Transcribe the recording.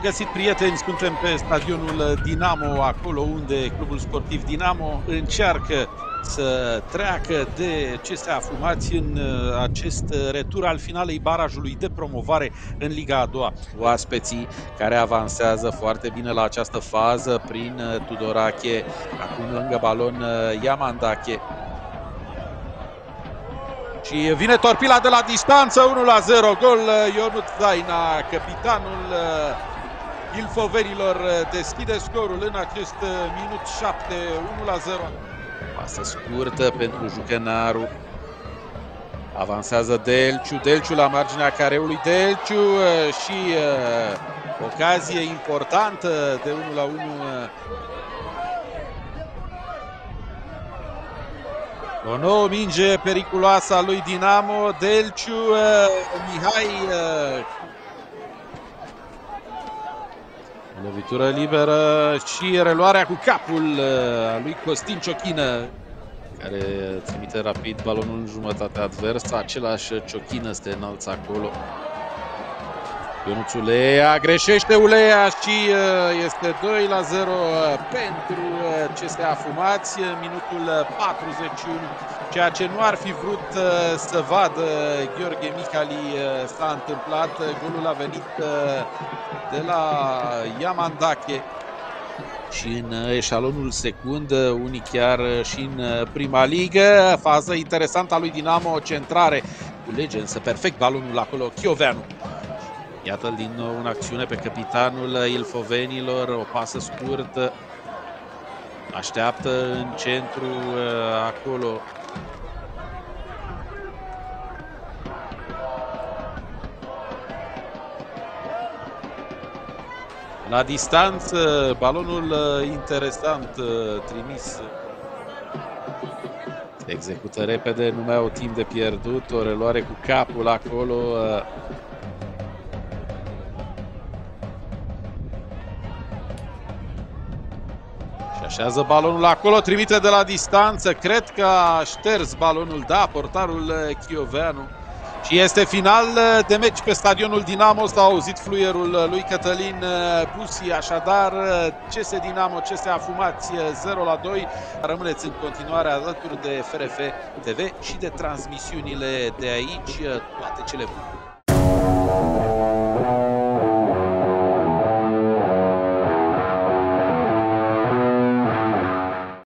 găsit, prieteni, suntem pe stadionul Dinamo, acolo unde clubul sportiv Dinamo încearcă să treacă de CSA Fumați în acest retur al finalei barajului de promovare în Liga a doua. Oaspeții care avansează foarte bine la această fază prin Tudorache, acum lângă balon Yamandache. Și vine torpila de la distanță, 1-0, gol Ionut Zaina, capitanul ilfovenilor, deschide scorul în acest minut 7, 1-0. Pasă scurtă pentru Jucănaru. Avansează Delciu, Delciu la marginea careului, Delciu și ocazie importantă de 1-1. O nouă minge periculoasă a lui Dinamo, Delciu, Mihai. Lovitură liberă și reluarea cu capul a lui Costin Ciochină, care trimite rapid balonul în jumătatea adversă. Același Ciochină se înalță acolo. Ionuț Ulea, greșește Ulea și este 2-0 pentru CSA Fumați, minutul 41. Ceea ce nu ar fi vrut să vadă Gheorghe Mihali s-a întâmplat. Golul a venit de la Yamandache și în eșalonul secund, unii chiar și în prima ligă. Fază interesantă a lui Dinamo, centrare, culege însă perfect balonul acolo Chioveanu. Iată-l din nou în acțiune pe capitanul ilfovenilor, o pasă scurtă, așteaptă în centru acolo. La distanță, balonul interesant trimis. Execută repede, nu mai au timp de pierdut, o reluare cu capul acolo. Așează balonul acolo, trimite de la distanță, cred că a șters balonul, da, portarul Chioveanu. Și este final de meci pe stadionul Dinamo, s-a auzit fluierul lui Cătălin Busi, așadar CS Dinamo, CSA Fumați 0-2. Rămâneți în continuare alături de FRF TV și de transmisiunile de aici, toate cele bune.